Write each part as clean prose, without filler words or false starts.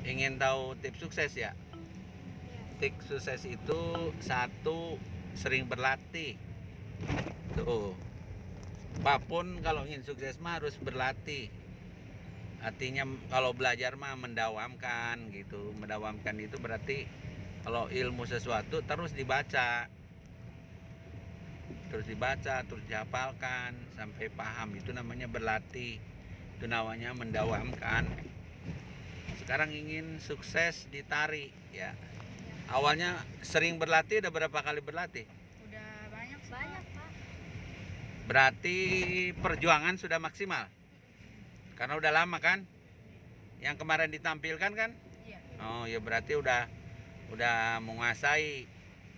Ingin tahu tips sukses ya? Tips sukses itu satu, sering berlatih. Tuh, apapun kalau ingin sukses mah harus berlatih. Artinya kalau belajar mah mendawamkan gitu. Mendawamkan itu berarti kalau ilmu sesuatu terus dibaca, terus dihafalkan sampai paham, itu namanya berlatih. Itu namanya mendawamkan. Sekarang ingin sukses di tari ya. Awalnya sering berlatih, udah berapa kali berlatih? Udah banyak Pak. Berarti perjuangan sudah maksimal. Karena udah lama kan? Yang kemarin ditampilkan kan? Iya. Oh ya, berarti udah menguasai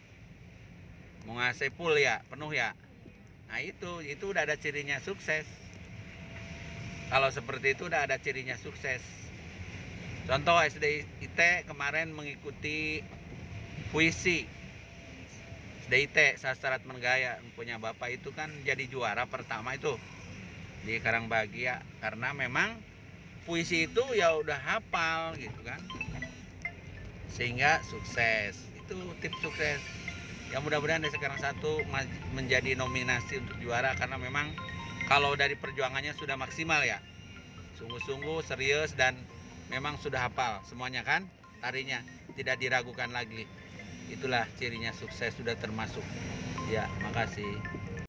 full ya, penuh ya. Nah, itu udah ada cirinya sukses. Kalau seperti itu udah ada cirinya sukses. Contoh SDIT kemarin mengikuti puisi. SDIT Sastra Atmajaya punya Bapak itu kan jadi juara pertama itu di Karangbahagia, karena memang puisi itu ya udah hafal gitu kan, sehingga sukses. Itu tips sukses. Ya mudah-mudahan dari sekarang satu menjadi nominasi untuk juara, karena memang kalau dari perjuangannya sudah maksimal ya, sungguh-sungguh serius, dan memang sudah hafal semuanya kan tarinya, tidak diragukan lagi. Itulah cirinya sukses, sudah termasuk. Ya, makasih.